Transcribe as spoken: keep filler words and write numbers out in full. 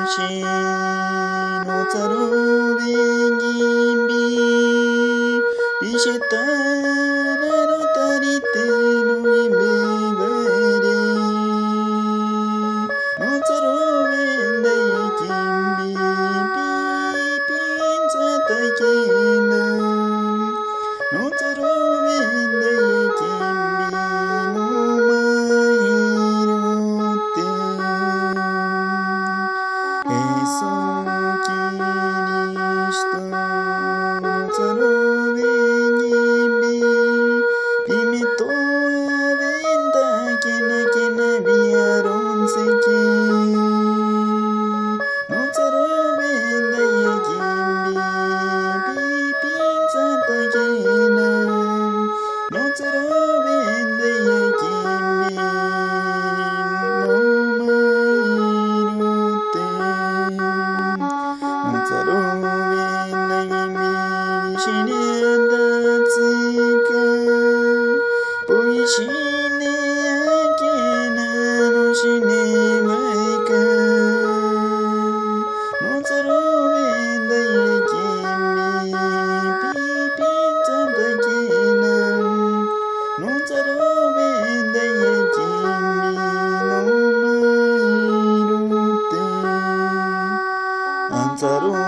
しのざるべぎんびびしたなのたりてのいめばれのざるべんだいきんびぴぴんざたけなのざるべんだいきんびそきにしたざるべにびびみとあべんだけなけなびあろんせきのざるべんだいきんびびぴんざたけなのざるべんだいきんびのまざるべんだいみしねだつかおいしねあけなのしねわいかのざるべんだいきんびぴぴんざたけなのざるべんだいきんびのまいるてあんざる